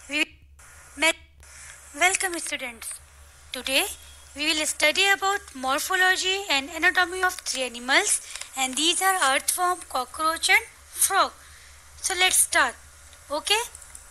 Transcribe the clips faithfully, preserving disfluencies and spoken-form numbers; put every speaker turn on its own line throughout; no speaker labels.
We Welcome students. Today we will study about morphology and anatomy of three animals, and these are earthworm, cockroach and frog. So let's start. Okay?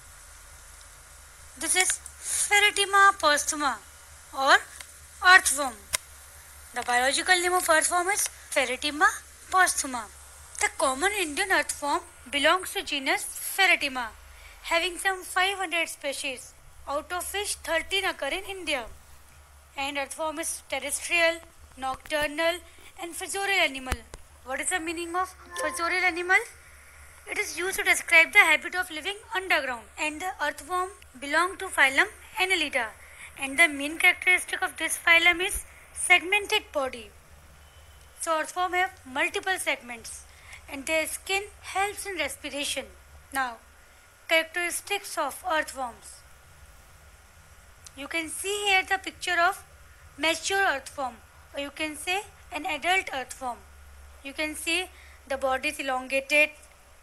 This is Ferretima posthuma or earthworm. The biological name of earthworm is Ferretima posthuma. The common Indian earthworm belongs to genus Ferretima, having some five hundred species, out of which thirteen occur in India. And earthworm is terrestrial, nocturnal and fossorial animal. What is the meaning of fossorial animal? It is used to describe the habit of living underground. And the earthworm belong to phylum Annelida. And the main characteristic of this phylum is segmented body. So earthworm have multiple segments and their skin helps in respiration. Now, characteristics of earthworms. You can see here the picture of mature earthworm, or you can say an adult earthworm. You can see the body is elongated,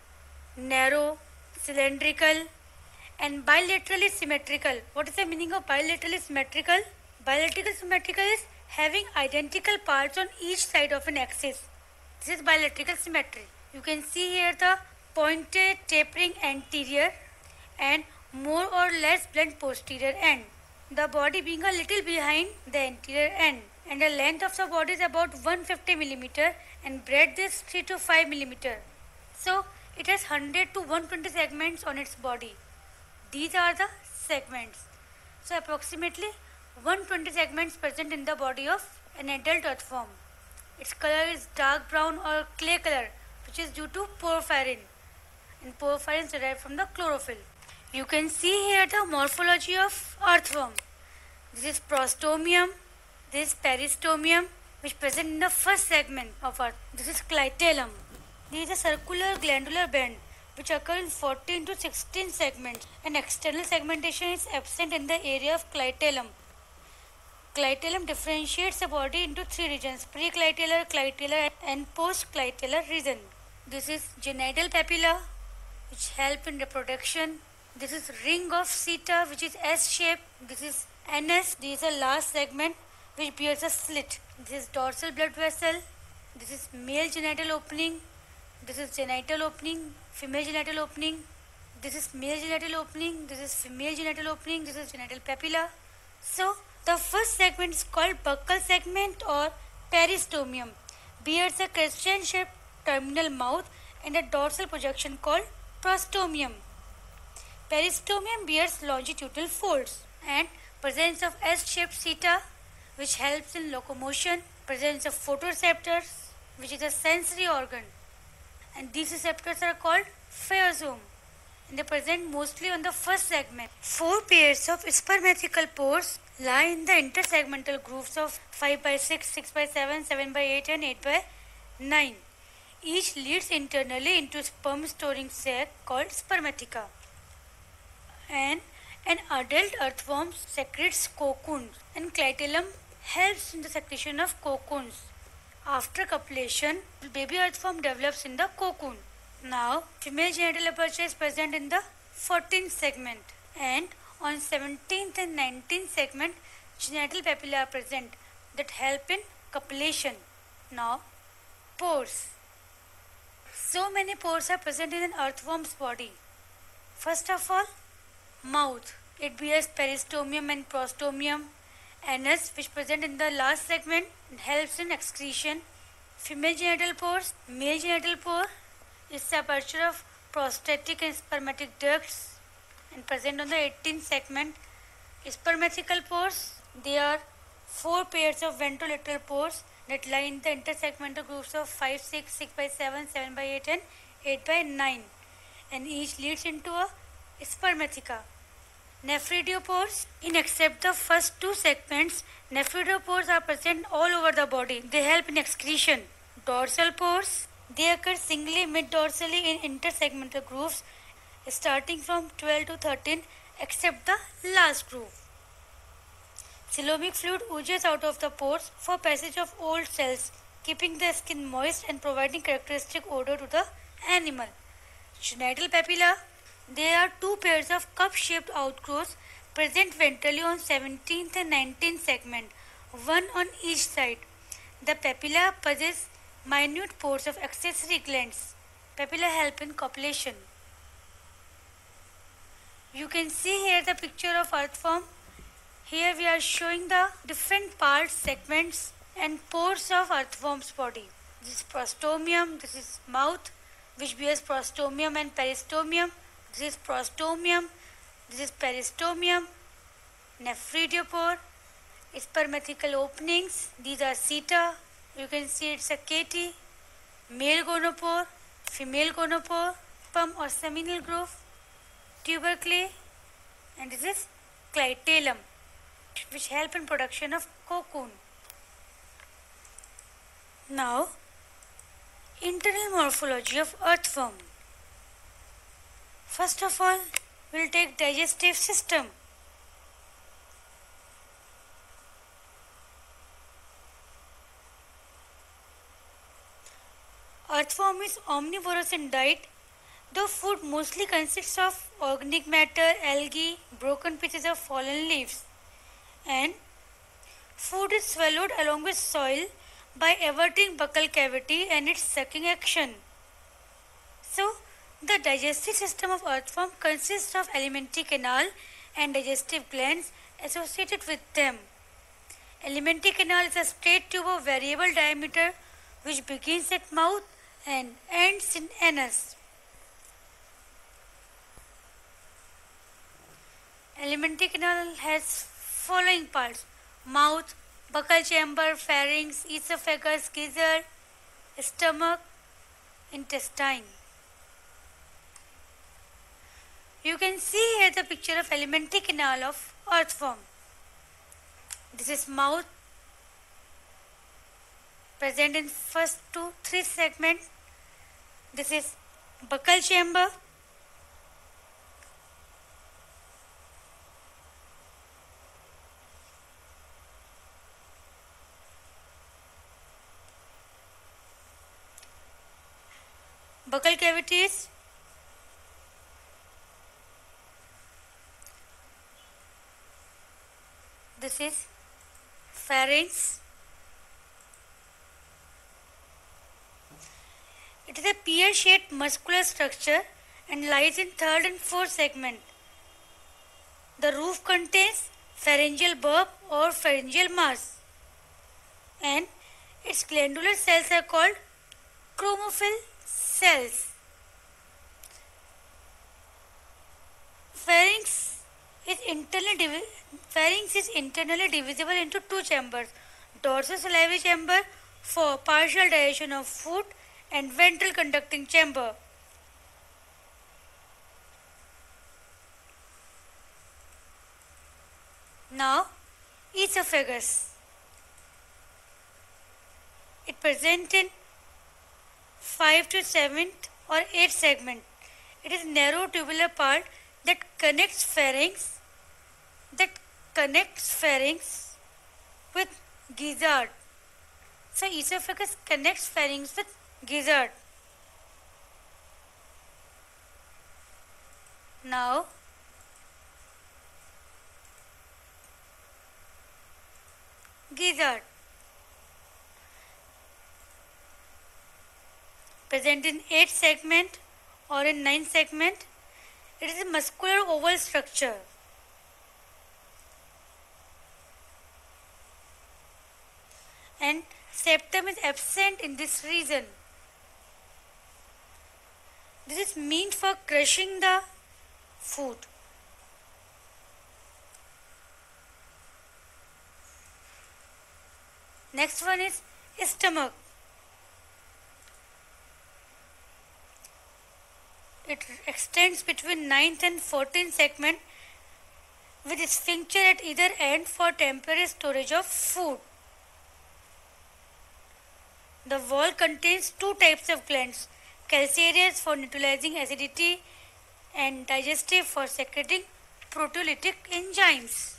narrow, cylindrical and bilaterally symmetrical. What is the meaning of bilaterally symmetrical? Bilaterally symmetrical is having identical parts on each side of an axis. This is bilateral symmetry. You can see here the pointed tapering anterior and more or less blunt posterior end. The body being a little behind the anterior end, and the length of the body is about one hundred fifty millimeter and breadth is three to five millimeter. So it has one hundred to one hundred twenty segments on its body. These are the segments. So approximately one hundred twenty segments present in the body of an adult earthworm. Its color is dark brown or clay color, which is due to porphyrin, and porphyrin is derived from the chlorophyll. You can see here the morphology of earthworm. This is prostomium, this is peristomium, which present in the first segment of earth. This is clitellum. This is a circular glandular band which occur in fourteen to sixteen segments, and external segmentation is absent in the area of clitellum. Clitellum differentiates the body into three regions: preclitellar, clitellar and postclitellar region. This is genital papilla, which help in reproduction. This is ring of Seta, which is S-shaped. This is anus. This is the last segment which bears a slit. This is dorsal blood vessel. This is male genital opening. This is genital opening, female genital opening. This is male genital opening. This is female genital opening. This is genital papilla. So the first segment is called buccal segment or peristomium. Bears a crescent-shaped terminal mouth and a dorsal projection called prostomium. Peristomium bears longitudinal folds and presence of S-shaped seta, which helps in locomotion, presence of photoreceptors, which is a sensory organ, and these receptors are called phaeosome, and they present mostly on the first segment. Four pairs of spermatical pores lie in the intersegmental grooves of five by six, six by seven, seven by eight and eight by nine. Each leads internally into sperm storing sac called spermatica. And an adult earthworm secretes cocoons, and clitellum helps in the secretion of cocoons. After copulation, baby earthworm develops in the cocoon. Now, female genital aperture is present in the fourteenth segment, and on seventeenth and nineteenth segment, genital papilla are present that help in copulation. Now, pores. So many pores are present in an earthworm's body. First of all, mouth. It bears peristomium and prostomium. Anus, which present in the last segment, helps in excretion. Female genital pores. Male genital pore is the aperture of prostatic and spermatic ducts and present on the eighteenth segment. Spermatical pores, they are four pairs of ventrolateral pores that lie in the intersegmental grooves of five, six, six by seven, seven by eight and eight by nine, and each leads into a spermatica. Nephridiopores. In except the first two segments, nephridiopores are present all over the body. They help in excretion. Dorsal pores. They occur singly mid-dorsally in intersegmental grooves starting from twelve to thirteen except the last groove. Coelomic fluid oozes out of the pores for passage of old cells, keeping the skin moist and providing characteristic odor to the animal. Genital papilla. There are two pairs of cup-shaped outgrowths present ventrally on seventeenth and nineteenth segment, one on each side. The papilla possess minute pores of accessory glands. Papilla help in copulation. You can see here the picture of earthworm. Here we are showing the different parts, segments and pores of earthworm's body. This is prostomium, this is mouth, which bears prostomium and peristomium. This is prostomium, this is peristomium, nephridiopore, spermatical openings, these are seta, you can see it's a K T, male gonopore, female gonopore, sperm or seminal groove, tubercle, and this is clitellum, which help in production of cocoon. Now, internal morphology of earthworm. First of all, we will take digestive system. Earthworm is omnivorous in diet, though food mostly consists of organic matter, algae, broken pieces of fallen leaves, and food is swallowed along with soil by everting buccal cavity and its sucking action. So, the digestive system of earthworm consists of alimentary canal and digestive glands associated with them. Alimentary canal is a straight tube of variable diameter which begins at mouth and ends in anus. Alimentary canal has following parts: mouth, buccal chamber, pharynx, esophagus, gizzard, stomach, intestine. You can see here the picture of alimentary canal of earthworm. This is mouth, present in first two, three segments. This is buccal chamber. Buccal cavities. This is pharynx. It is a pear-shaped muscular structure and lies in third and fourth segment. The roof contains pharyngeal bulb or pharyngeal mass, and its glandular cells are called chromophil cells. Pharynx is internally pharynx is internally divisible into two chambers: dorsosalivary chamber for partial digestion of food and ventral conducting chamber. Now, esophagus. It presents in five to seventh or eighth segment. It is narrow tubular part that connects pharynx that connects pharynx with gizzard. So esophagus connects pharynx with gizzard. Now, gizzard, present in eighth segment or in ninth segment. It is a muscular oval structure. And septum is absent in this region. This is meant for crushing the food. Next one is stomach. It extends between ninth and fourteenth segment with a sphincter at either end for temporary storage of food. The wall contains two types of glands: calcareous for neutralizing acidity and digestive for secreting proteolytic enzymes.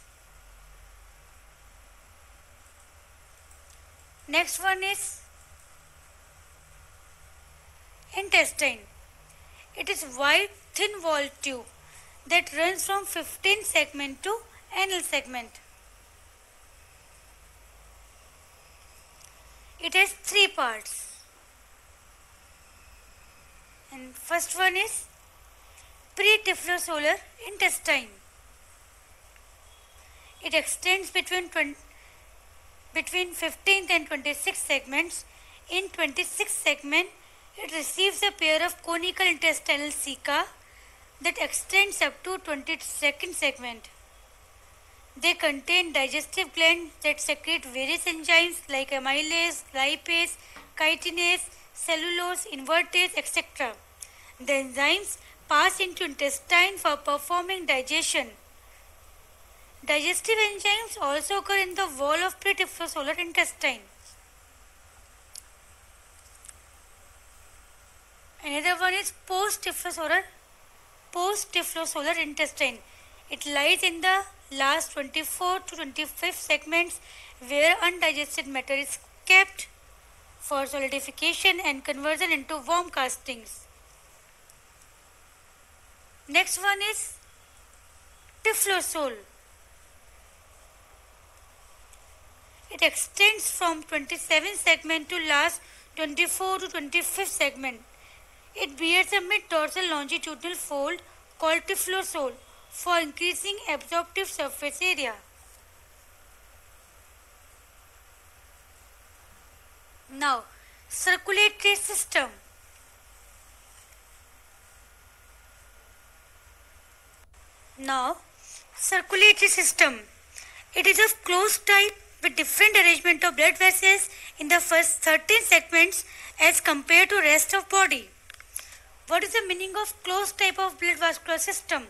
Next one is intestine. It is wide thin wall tube that runs from fifteenth segment to anal segment. It has three parts. And first one is pre-typhlosolar intestine. It extends between between fifteenth and twenty-sixth segments. In twenty-sixth segment, it receives a pair of conical intestinal ceca that extends up to twenty-second segment. They contain digestive glands that secrete various enzymes like amylase, lipase, chitinase, cellulose, invertase, et cetera. The enzymes pass into intestine for performing digestion. Digestive enzymes also occur in the wall of pre-typhlosolar intestine. Another one is post-typhlosolar post-typhlosolar intestine. It lies in the last twenty-fourth to twenty-fifth segments where undigested matter is kept for solidification and conversion into worm castings. Next one is typhlosole. It extends from twenty-seventh segment to last twenty-fourth to twenty-fifth segment. It bears a mid-dorsal longitudinal fold called typhlosole for increasing absorptive surface area. Now, circulatory system. Now, circulatory system. It is of closed type with different arrangement of blood vessels in the first thirteen segments as compared to rest of body. What is the meaning of closed type of blood vascular system?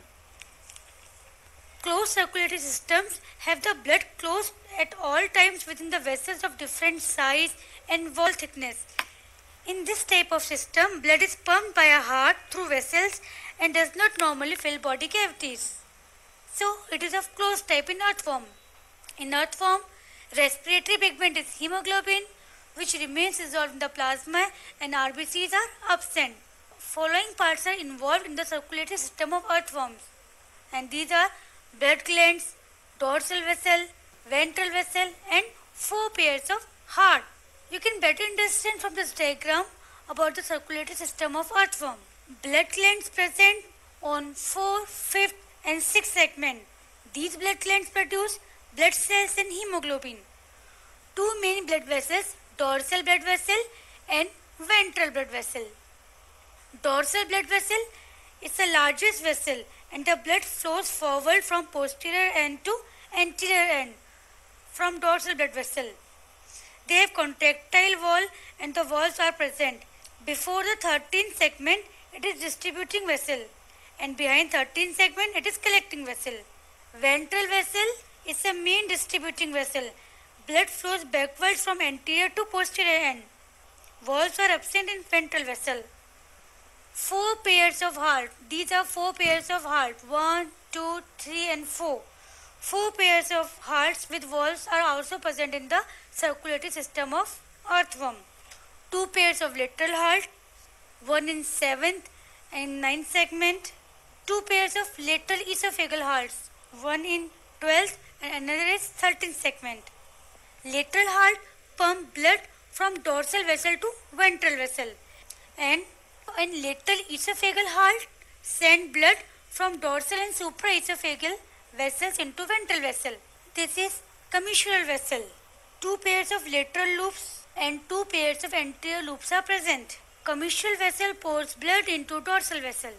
Closed circulatory systems have the blood closed at all times within the vessels of different size and wall thickness. In this type of system, blood is pumped by a heart through vessels and does not normally fill body cavities. So, it is of closed type in earthworm. In earthworm, respiratory pigment is hemoglobin, which remains dissolved in the plasma, and R B Cs are absent. Following parts are involved in the circulatory system of earthworms, and these are blood glands, dorsal vessel, ventral vessel, and four pairs of heart. You can better understand from this diagram about the circulatory system of earthworm. Blood glands present on fourth, fifth, and sixth segment. These blood glands produce blood cells and hemoglobin. Two main blood vessels, dorsal blood vessel and ventral blood vessel. Dorsal blood vessel is the largest vessel and the blood flows forward from posterior end to anterior end from dorsal blood vessel. They have contractile wall and the walls are present. Before the thirteenth segment, it is distributing vessel, and behind thirteenth segment, it is collecting vessel. Ventral vessel is the main distributing vessel. Blood flows backwards from anterior to posterior end. Walls are absent in ventral vessel. Four pairs of heart. These are four pairs of heart. One, two, three, and four. Four pairs of hearts with walls are also present in the circulatory system of earthworm. Two pairs of lateral heart, one in seventh and ninth segment. Two pairs of lateral esophageal hearts, one in twelfth and another is thirteenth segment. Lateral heart pump blood from dorsal vessel to ventral vessel, and in lateral esophageal heart send blood from dorsal and supraesophageal vessels into ventral vessel. This is commissural vessel. Two pairs of lateral loops and two pairs of anterior loops are present. Commissural vessel pours blood into dorsal vessel.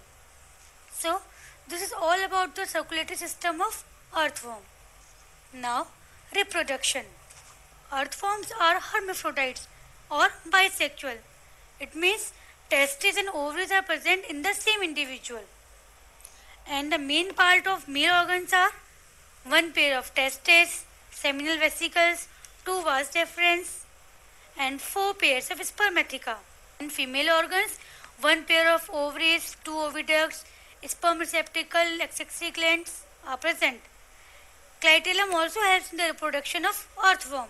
So, this is all about the circulatory system of earthworm. Now, reproduction. Earthworms are hermaphrodites or bisexual. It means testes and ovaries are present in the same individual. And the main part of male organs are one pair of testes, seminal vesicles, two vas deferens, and four pairs of spermatheca. In female organs, one pair of ovaries, two oviducts, sperm receptacle, accessory glands are present. Clitellum also helps in the reproduction of earthworm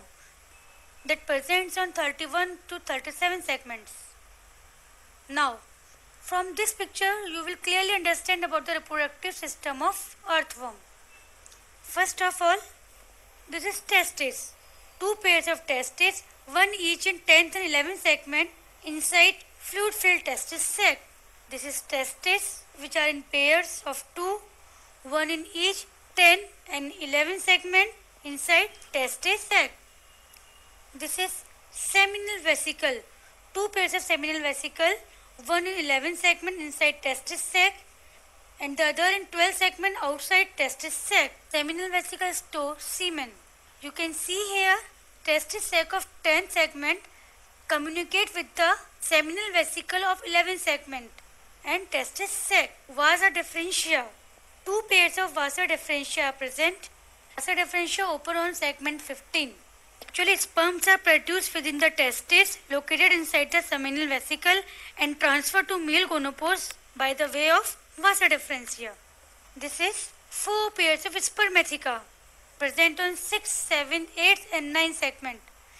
that presents on thirty-one to thirty-seven segments. Now, From this picture, you will clearly understand about the reproductive system of earthworm. First of all, this is testes. Two pairs of testes, one each in tenth and eleventh segment inside fluid-filled testis sac. This is testes which are in pairs of two, one in each tenth and eleventh segment inside testis sac. This is seminal vesicle. Two pairs of seminal vesicle, one in eleventh segment inside testis sac and the other in twelfth segment outside testis sac. Seminal vesicle store semen. You can see here testis sac of tenth segment communicate with the seminal vesicle of eleventh segment and testis sac. Vasa differentia. Two pairs of vasa differentia are present. Vasa differentia open on segment fifteen. Actually, sperms are produced within the testis located inside the seminal vesicle and transferred to male gonopores by the way of vasa differentia. This is four pairs of spermatheca present on sixth, seventh, eighth and ninth segment.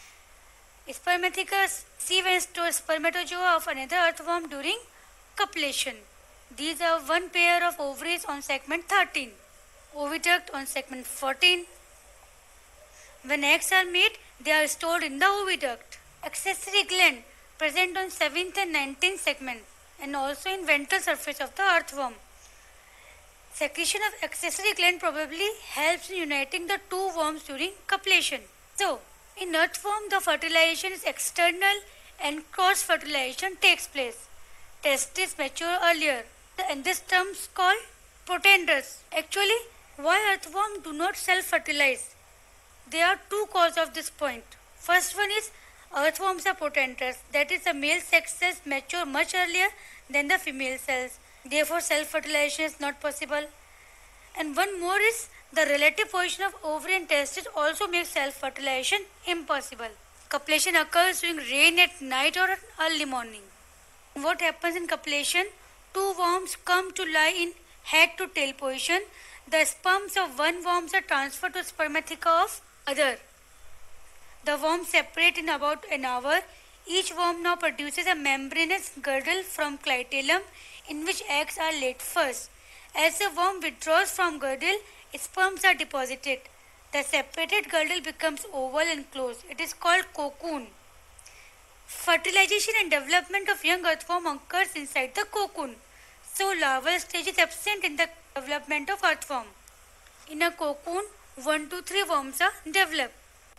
Spermatheca sieve and store spermatozoa of another earthworm during copulation. These are one pair of ovaries on segment thirteen, oviduct on segment fourteen. When eggs are made, they are stored in the oviduct. Accessory gland present on seventh and nineteenth segment and also in ventral surface of the earthworm. Secretion of accessory gland probably helps in uniting the two worms during copulation. So, in earthworm, the fertilization is external and cross-fertilization takes place. Testes mature earlier and this term is called protanders. Actually, why earthworm do not self-fertilize? There are two causes of this point. First one is earthworms are protanders, that is the male sex cells mature much earlier than the female cells. Therefore, self-fertilization is not possible. And one more is the relative position of ovary and testes also makes self-fertilization impossible. Copulation occurs during rain at night or early morning. What happens in copulation? Two worms come to lie in head to tail position. The sperms of one worm are transferred to spermatheca of other. The worms separate in about an hour. Each worm now produces a membranous girdle from clitellum in which eggs are laid first. As the worm withdraws from girdle, sperms are deposited. The separated girdle becomes oval and closed. It is called cocoon. Fertilization and development of young earthworm occurs inside the cocoon. So larval stage is absent in the development of earthworm. In a cocoon, one to three worms are developed.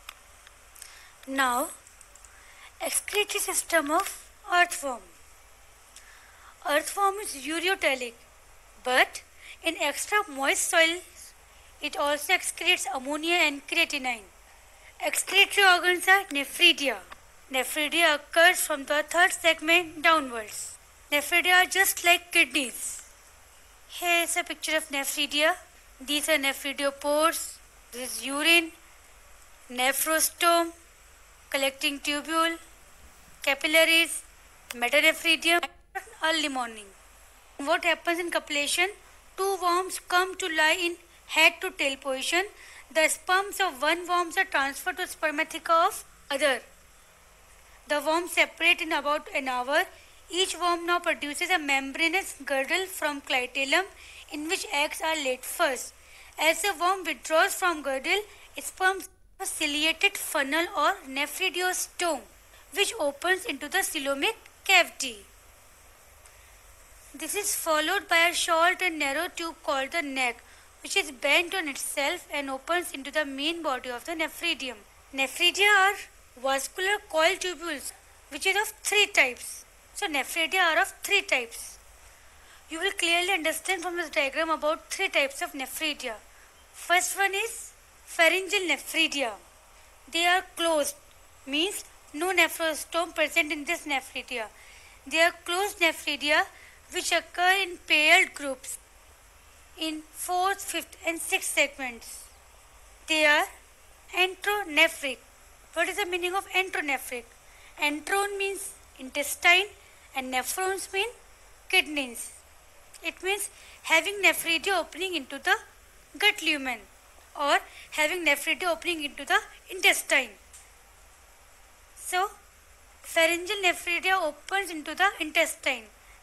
Now, excretory system of earthworm. Earthworm is ureotelic, but in extra moist soils, it also excretes ammonia and creatinine. Excretory organs are nephridia. Nephridia occurs from the third segment downwards. Nephridia are just like kidneys. Here is a picture of nephridia. These are nephridiopores. This is urine, nephrostome, collecting tubule, capillaries, metanephridium, early morning. What happens in copulation? Two worms come to lie in head to tail position. The sperms of one worm are transferred to spermatheca of other. The worms separate in about an hour. Each worm now produces a membranous girdle from clitellum in which eggs are laid first. As the worm withdraws from girdle, sperms have a ciliated funnel or nephridiostome which opens into the coelomic cavity. This is followed by a short and narrow tube called the neck, which is bent on itself and opens into the main body of the nephridium. Nephridia are vascular coil tubules, which is of three types. So nephridia are of three types. You will clearly understand from this diagram about three types of nephridia. First one is pharyngeal nephridia. They are closed, means no nephrostome present in this nephridia. They are closed nephridia which occur in paired groups in fourth, fifth and sixth segments. They are enteronephric. What is the meaning of enteronephric? Enteron means intestine and nephrons mean kidneys. It means having nephridia opening into the gut lumen or having nephridia opening into the intestine. So, pharyngeal nephridia opens into the intestine.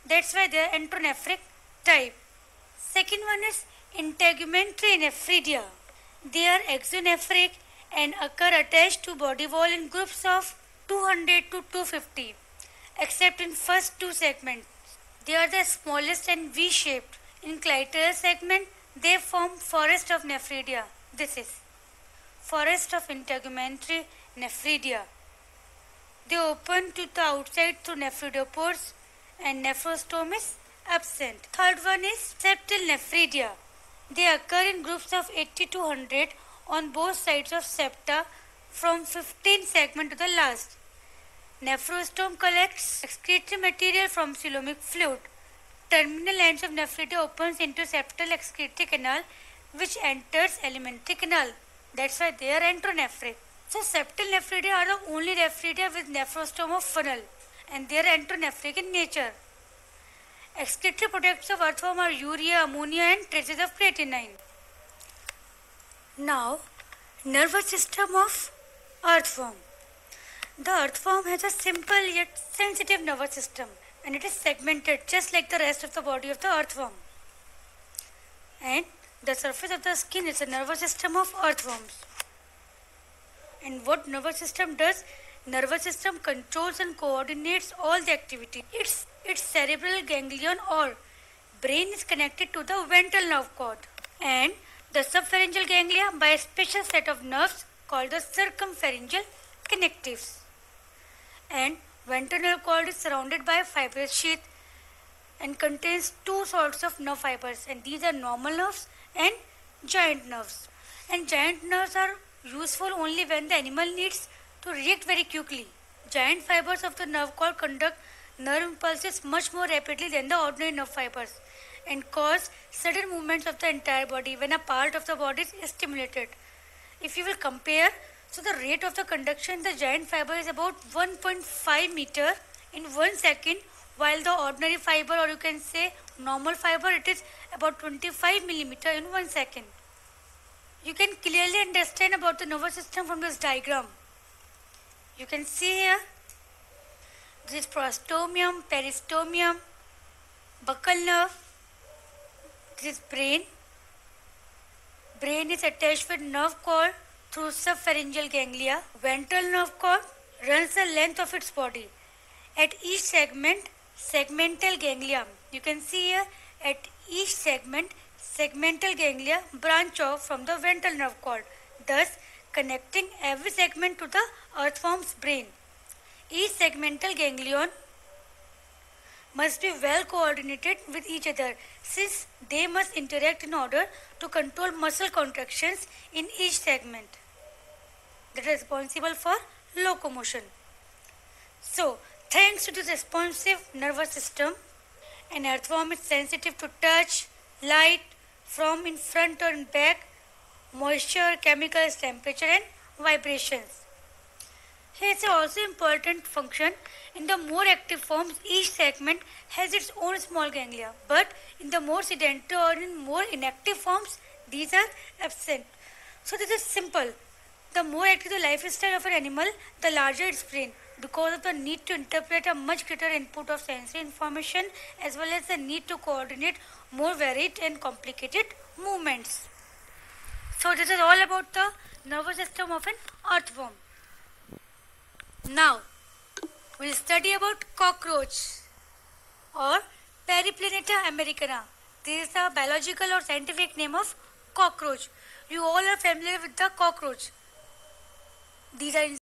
That's why they are enteronephric type. Second one is integumentary nephridia. They are exonephric and occur attached to body wall in groups of two hundred to two hundred fifty, except in first two segments. They are the smallest and V-shaped. In clitoral segment, they form forest of nephridia. This is forest of integumentary nephridia. They open to the outside through nephridopores and nephrostome is absent. Third one is septal nephridia. They occur in groups of eighty to one hundred on both sides of septa from fifteenth segment to the last. Nephrostome collects excretory material from coelomic fluid. Terminal ends of nephridia opens into septal excretory canal which enters alimentary canal. That's why they are enteronephric. So septal nephridia are the only nephridia with nephrostome of funnel and they are enteronephric in nature. Excretory products of earthworm are urea, ammonia and traces of creatinine. Now, nervous system of earthworm. The earthworm has a simple yet sensitive nervous system and it is segmented just like the rest of the body of the earthworm. And the surface of the skin is the nervous system of earthworms. And what nervous system does? Nervous system controls and coordinates all the activity. Its, its cerebral ganglion or brain is connected to the ventral nerve cord and the subpharyngeal ganglia by a special set of nerves called the circumpharyngeal connectives. And ventral nerve cord is surrounded by a fibrous sheath and contains two sorts of nerve fibers and these are normal nerves and giant nerves. And giant nerves are useful only when the animal needs to react very quickly. Giant fibers of the nerve cord conduct nerve impulses much more rapidly than the ordinary nerve fibers and cause sudden movements of the entire body when a part of the body is stimulated. If you will compare, so the rate of the conduction in the giant fiber is about one point five meter in one second, while the ordinary fiber, or you can say normal fiber, it is about twenty-five millimeter in one second. You can clearly understand about the nervous system from this diagram. You can see here, this is prostomium, peristomium, buccal nerve, this is brain. Brain is attached with nerve cord through subpharyngeal ganglia. Ventral nerve cord runs the length of its body. At each segment, segmental ganglia. You can see here, at each segment, segmental ganglia branch off from the ventral nerve cord, thus connecting every segment to the earthworm's brain. Each segmental ganglion must be well coordinated with each other since they must interact in order to control muscle contractions in each segment that is responsible for locomotion. So, thanks to this responsive nervous system, an earthworm is sensitive to touch, light from in front or in back, moisture, chemicals, temperature and vibrations. Here is also important function. In the more active forms, each segment has its own small ganglia, but in the more sedentary or in more inactive forms, these are absent. So this is simple. The more active the lifestyle of an animal, the larger its brain, because of the need to interpret a much greater input of sensory information as well as the need to coordinate more varied and complicated movements. So this is all about the nervous system of an earthworm. Now, we will study about cockroach or Periplaneta americana. This is the biological or scientific name of cockroach. You all are familiar with the cockroach. These are